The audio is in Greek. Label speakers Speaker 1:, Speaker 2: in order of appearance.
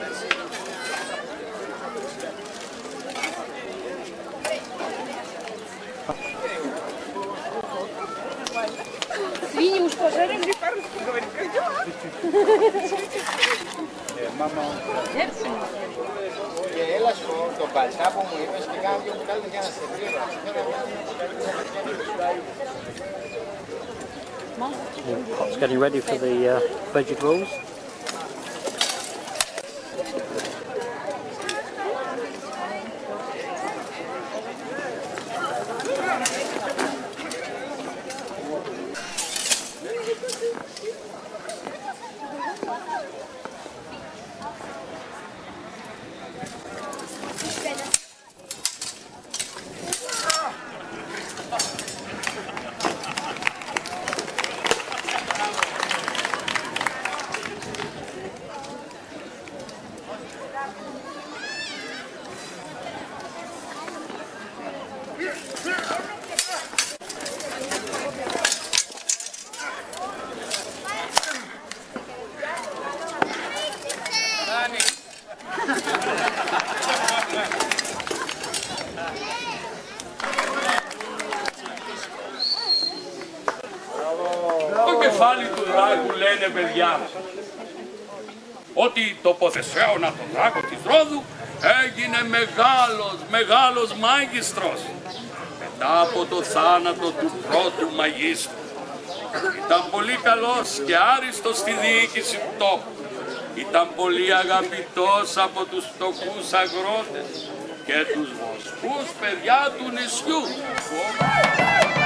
Speaker 1: Свиньи уж пожарили, по-русски говорит, как дела?
Speaker 2: Μάμα. Και έλα στο παλτά που μου είπες και κάνω δύο κουτάλια για να σε πλήρω.
Speaker 3: Pot's getting ready for the veggie rolls.
Speaker 4: Το κεφάλι του δράκου λένε παιδιά ότι το Ποθεσαίωνα τον δράκο της Ρόδου έγινε μεγάλος μάγιστρος μετά από το θάνατο του πρώτου μαγίστρου. Ήταν πολύ καλός και άριστος στη διοίκηση του τόπου. Ήταν πολύ αγαπητός από τους φτωχούς αγρότες και τους βοσκούς παιδιά του νησιού.